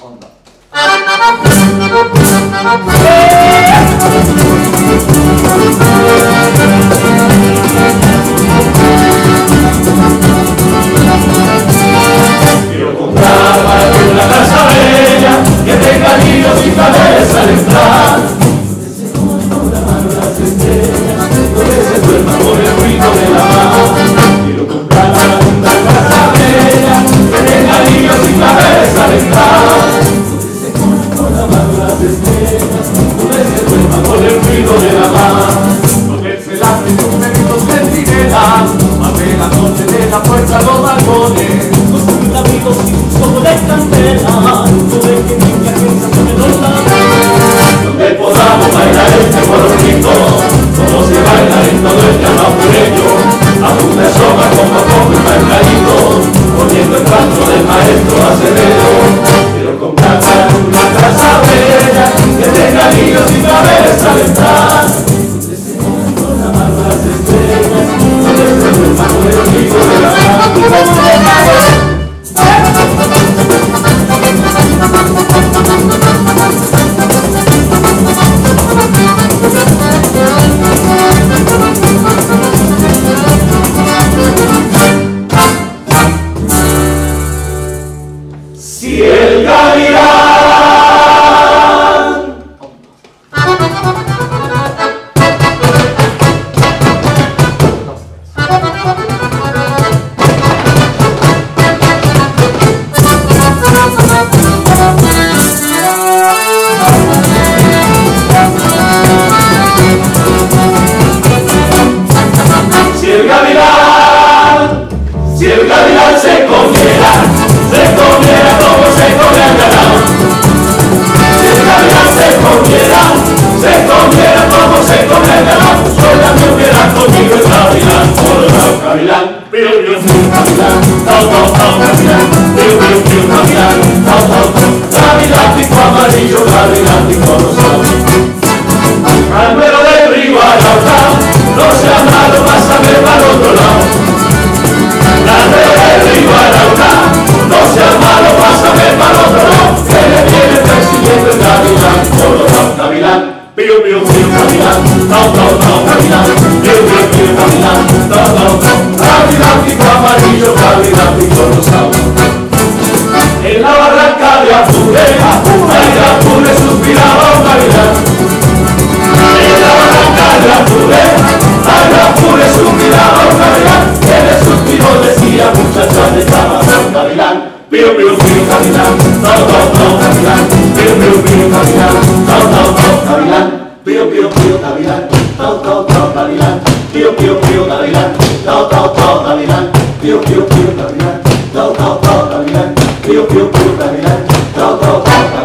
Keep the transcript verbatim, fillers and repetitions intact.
Onda. Quiero comprar una casa bella que tenga nidos y cabeza al entrar, donde se coman las estrellas, donde se duerma con el ruido de la mar. Quiero comprar una casa bella que tenga nidos y cabeza al entrar, donde se coman las estrellas, donde se duerma con el ruido de la mar. Donde se lacen sus perritos centinelas, más de la noche de la puerta a los balcones, amigos y sus ojos de candela, donde que limpia que se pone loca, donde podamos bailar este bolonito, como se baila en todo el llano apureño, a punta de soga como poco y bailadito, poniendo el canto del maestro Acevedo. Quiero comprar una casa bella que tenga nidos y cabeza al entrar, donde se pongan con la mano las estrellas, donde se duerma con el ruido de la mar. Si el gavilán Si el gavilán, si el gavilán se comiera, se comiera como se come el ganado. Si el gavilán se comiera, se comiera como se come el ganado. Sola me hubiera comido el gavilán, colorado gavilán, piu piu piu gavilán, tau tau tau gavilán, piu piu piu gavilán, tau tau tau. Gavilán pico amarillo, gavilán pico rosado. Almero del río Arauca, no sea malo, vas a ver para el otro lado. Almero del río Arauca, no sea malo, vas a ver para el otro lado. Que le viene persiguiendo el gavilán, colorado gavilán, piu piu piu gavilán, tau tau tau gavilán, piu piu piu gavilán, tau tau tau. Gavilán pico amarillo, gavilán pico rosado. En la barranca de Apure, ay de Apure suspiraba un gavilán. En la barranca de Apure, ay de Apure suspiraba un gavilán. Que le suspiró decía muchacha de Tabaco gavilán, piu piu piu gavilán, tau tau tau gavilán, piu piu piu gavilán, tau tau tau gavilán, piu piu piu gavilán, tau tau tau gavilán, piu piu piu gavilán, tau tau tau gavilán, piu piu piu gavilán, tau tau tau gavilán, piu piu piu gavilán, tau tau tau gavilán.